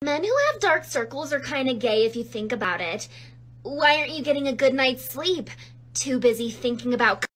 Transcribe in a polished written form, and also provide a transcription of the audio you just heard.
Men who have dark circles are kind of gay if you think about it. Why aren't you getting a good night's sleep? Too busy thinking about